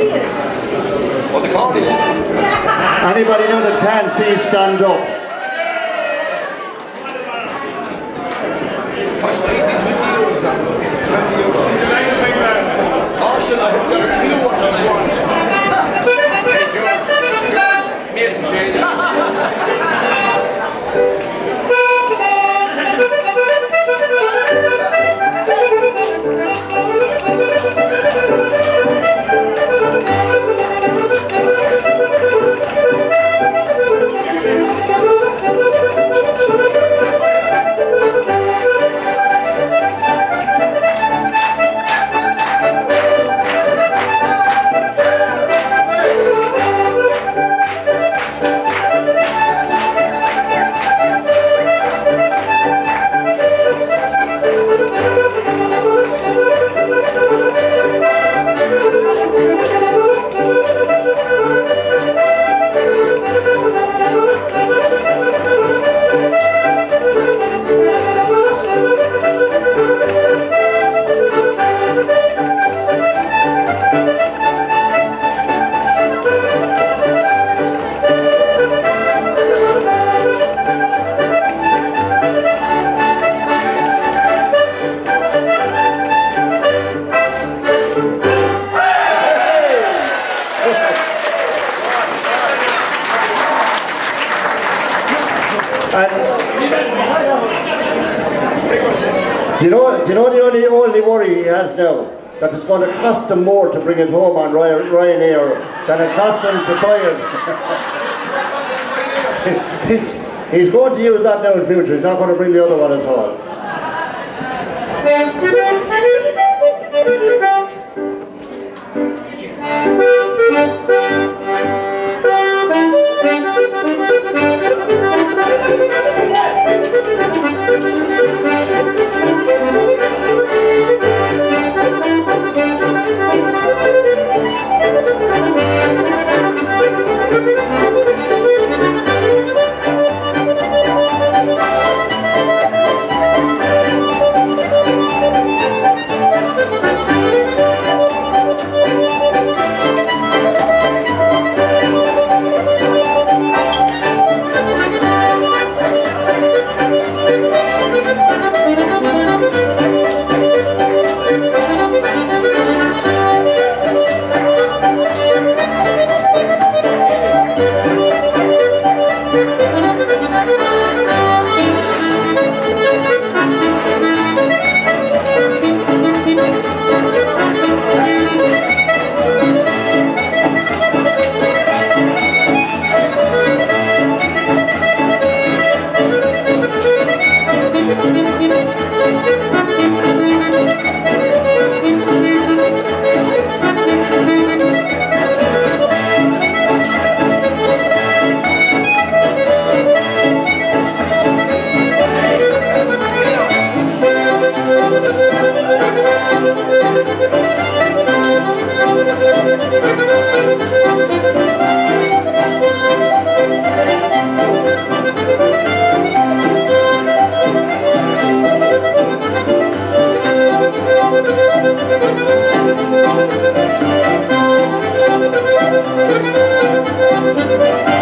What accordion? Anybody know that can't see, stand up. Cost 18, 20 euros. 20 euros. Arsenal, I haven't got a clue what that's worth. Made him shade it. Do you know the only worry he has now? That it's going to cost him more to bring it home on Ryanair than it cost him to buy it. he's going to use that now in future. He's not going to bring the other one at all. Thank you.